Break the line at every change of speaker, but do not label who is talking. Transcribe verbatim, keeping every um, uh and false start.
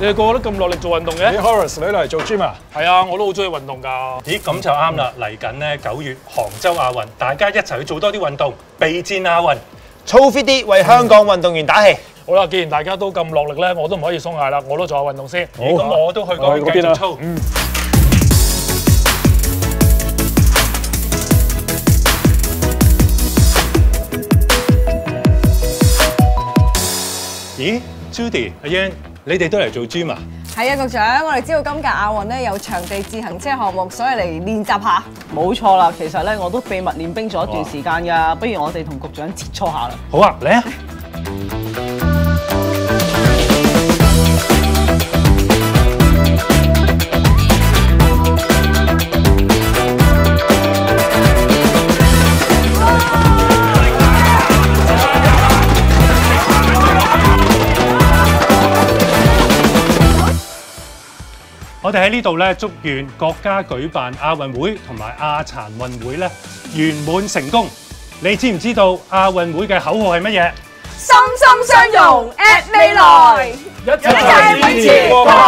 你哋個個都咁落力做運動嘅？
你 Horace 你嚟做 gym 啊？
係啊，我都好中意運動㗎。
咦，咁就啱啦！嚟緊咧九月杭州亞運，大家一齊去做多啲運動，備戰亞運，
操 fit 啲，為香港運動員打氣。
好啦，既然大家都咁落力咧，我都唔可以鬆懈啦，我都做下運動先。
咦，咁我都去嗰邊繼續操。嗯。咦 ，Judy、阿 Yan， 你哋都嚟做 gym 啊？
係啊，局長，我哋知道今屆亞運咧有場地自行車項目，所以嚟練習下。
冇錯啦，其實咧我都秘密練兵咗一段時間㗎，不如我哋同局長切磋下啦。
好啊，嚟啊！我哋喺呢度咧，祝願國家舉辦亞運會同埋亞殘運會咧圓滿成功。你知唔知道亞運會嘅口號係乜嘢？
心心相融 at 未來，
一齊堅持。